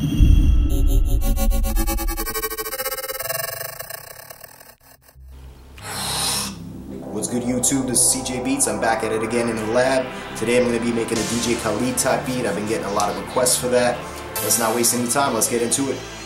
What's good, YouTube? This is CJ Beats. I'm back at it again in the lab. Today I'm going to be making a DJ Khaled type beat. I've been getting a lot of requests for that. Let's not waste any time. Let's get into it.